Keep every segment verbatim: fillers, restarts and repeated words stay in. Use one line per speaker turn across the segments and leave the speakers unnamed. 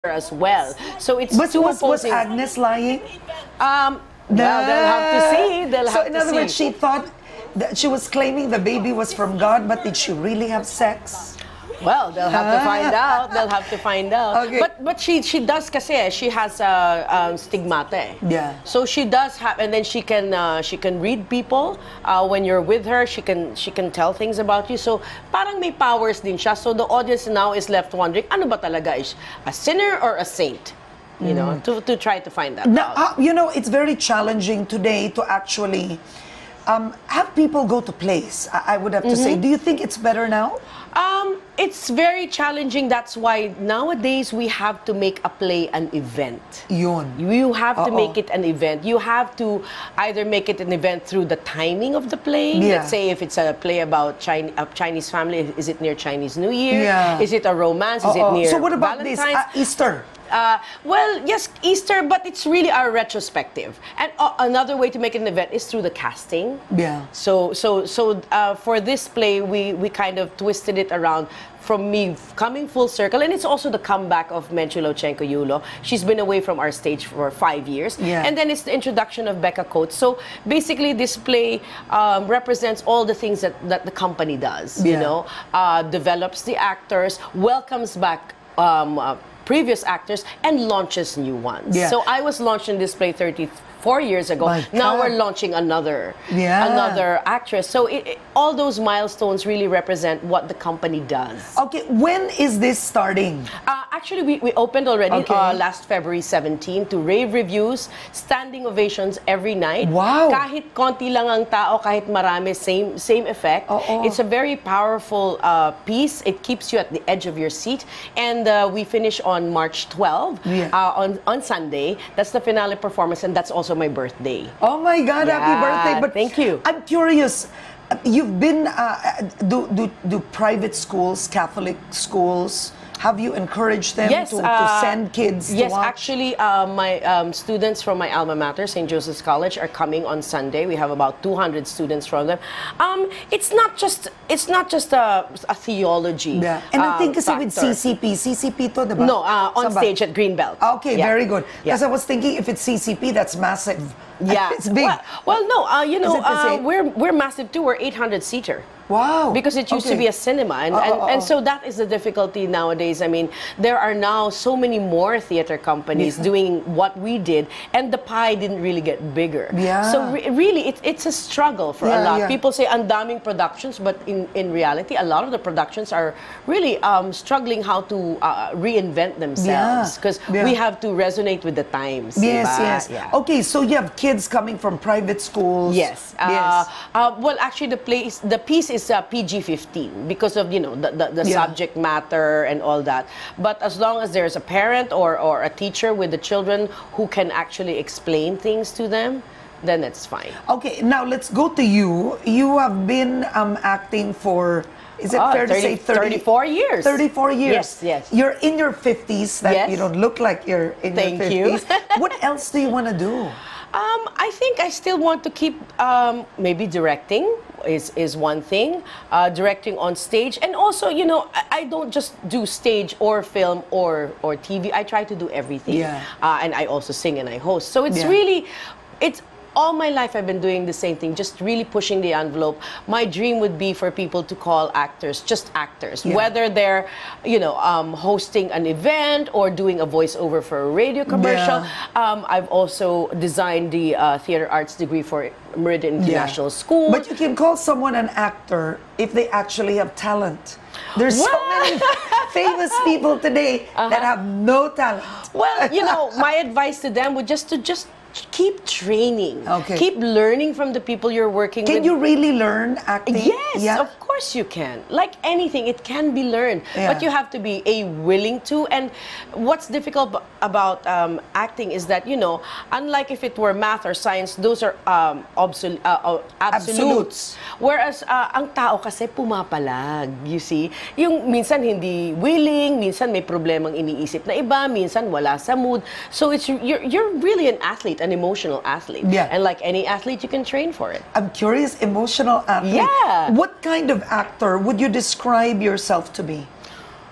as well. So it's
was,
two
was, was
opposing.
Agnes lying?
Um, no, well, they'll have to see. They'll
so
have
in
to
other
see.
words, she thought that she was claiming the baby was from God, but did she really have sex?
Well, they'll have to find out. They'll have to find out.
Okay.
But but she she does kasi she has a uh, um, stigmata. Eh.
Yeah.
So she does have, and then she can uh, she can read people. Uh, when you're with her, she can she can tell things about you. So parang may powers din siya. So the audience now is left wondering, ano ba talaga is a sinner or a saint? You know, mm. to to try to find that
now,
out.
Uh, you know, it's very challenging today to actually um, have people go to plays. I, I would have to mm-hmm. say. Do you think it's better now?
Um, it's very challenging. That's why nowadays we have to make a play an event.
Yun.
You have to
Uh-oh.
make it an event. You have to either make it an event through the timing of the play.
Yeah.
Let's say if it's a play about Chine a Chinese family, is it near Chinese New Year?
Yeah.
Is it a romance? Is
Uh-oh.
it near
So what about
Valentine's?
this? Uh, Easter?
Uh, well, yes, Easter, but it's really our retrospective. And uh, another way to make it an event is through the casting.
Yeah.
So, so, so uh, for this play, we we kind of twisted it around from me coming full circle, and it's also the comeback of Menchulochenko Yulo. She's been away from our stage for five years,
yeah.
and then it's the introduction of Becca Coates. So basically, this play um, represents all the things that that the company does.
Yeah.
You know, uh, develops the actors, welcomes back Um, uh, previous actors, and launches new ones.
Yeah.
So I was launched in this play thirty-four years ago.
My
Now
God.
we're launching another,
Yeah.
another actress. So it, it, all those milestones really represent what the company does.
Okay, when is this starting?
Uh, actually, we, we opened already
Okay.
uh, last February seventeenth to rave reviews, standing ovations every night.
Wow.
Kahit konti lang ang tao, kahit marami, same same effect.
Oo.
It's a very powerful uh, piece. It keeps you at the edge of your seat. And uh, we finish on March twelfth,
Yeah.
uh, on, on Sunday. That's the finale performance, and that's also my birthday.
Oh my God,
Yeah,
happy birthday. But
thank you.
I'm curious, uh, you've been, uh, do, do, do private schools, Catholic schools, have you encouraged them
Yes,
to, to
uh,
send kids
Yes,
to watch?
actually, uh, my um, students from my alma mater, Saint Joseph's College, are coming on Sunday. We have about two hundred students from them. Um, it's not just it's not just a, a theology.
Yeah. And I
uh,
think kasi with
factor.
C C P, C C P to, diba?
No, uh, on
Saan ba?
stage at Greenbelt.
Okay,
Yeah.
very good.
Yeah.
Because I was thinking if it's C C P, that's massive.
Yeah,
It's big.
Well, well no, uh, you know,
it the
uh,
same?
we're we're massive too. We're eight hundred seater.
Wow.
Because it used
Okay.
to be a cinema, and,
Oh,
and,
oh, oh,
and
oh.
so that is the difficulty nowadays. I mean, there are now so many more theater companies
Yeah.
doing what we did, and the pie didn't really get bigger.
Yeah.
So re really, it, it's a struggle for
Yeah,
a lot.
yeah.
People say andaming productions, but in, in reality, a lot of the productions are really um, struggling how to uh, reinvent themselves, because
Yeah.
we have to resonate with the times.
Yes,
diba?
yes.
Yeah.
Okay, so you have kids coming from private schools.
Yes. Uh,
Yes.
Uh, well, actually, the play is, the piece is uh, P G fifteen because of you know the the, the
Yeah.
subject matter and all that. But as long as there's a parent or or a teacher with the children who can actually explain things to them, then it's fine.
Okay, now let's go to you. You have been um, acting for, is it
Oh,
fair to say
thirty, thirty-four years.
thirty-four years.
Yes, yes.
You're in your fifties. That
Yes.
you don't look like you're in
Thank
your
you.
fifties. What else do you want to do?
Um, I think I still want to keep um, maybe directing is is one thing, uh, directing on stage, and also you know I, I don't just do stage or film or or T V. I try to do everything,
Yeah.
uh, and I also sing and I host. So it's
Yeah.
really, it's. All my life I've been doing the same thing, just really pushing the envelope. My dream would be for people to call actors just actors,
Yeah.
whether they're, you know, um, hosting an event or doing a voiceover for a radio commercial.
Yeah.
Um, I've also designed the uh, theater arts degree for Meridian International School.
But you can call someone an actor if they actually have talent. There's so
Well-
many famous people today that have no talent.
Well, you know, my advice to them would just to just keep training.
Okay.
Keep learning from the people you're working
Can
with.
you really learn acting?
Yes,
Yeah.
of course you can. Like anything, it can be learned,
Yeah.
but you have to be a willing to. And what's difficult b- about um, acting is that you know, unlike if it were math or science, those are um, absol- uh, uh, absolutes.
Absolutes.
Whereas uh, ang tao kasi pumapalag. You see, yung minsan hindi willing, minsan may problemang iniisip na iba, minsan wala sa mood. So it's you're you're really an athlete. An emotional athlete.
Yeah.
And like any athlete, you can train for it.
I'm curious, emotional athlete.
Yeah.
What kind of actor would you describe yourself to be?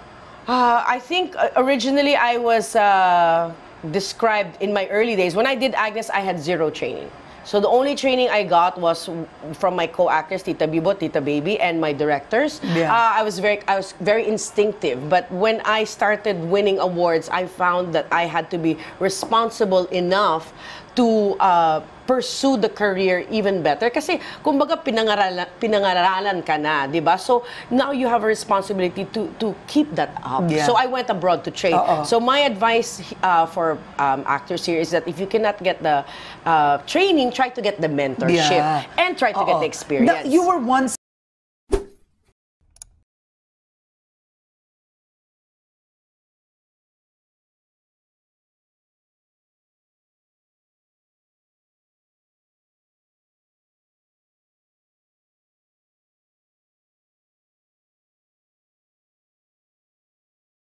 Uh, I think uh, originally I was uh, described in my early days. When I did Agnes, I had zero training. So the only training I got was from my co-actors, Tita Bibo, Tita Baby, and my directors.
Yeah.
Uh, I was very, I was very instinctive. But when I started winning awards, I found that I had to be responsible enough to uh, pursue the career even better. Kasi, kumbaga, pinangaralan, pinangaralan ka na, di ba? So, now you have a responsibility to to keep that up.
Yeah.
So, I went abroad to train.
Uh-oh.
So, my advice uh, for um, actors here is that if you cannot get the uh, training, try to get the mentorship.
Yeah.
And try to
Uh-oh.
get the experience.
Now, you were once